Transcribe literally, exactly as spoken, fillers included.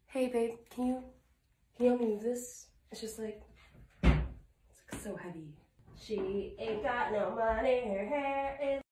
Hey babe, can you, can you help me move this? It's just like, it's like so heavy. She ain't got no money, her hair is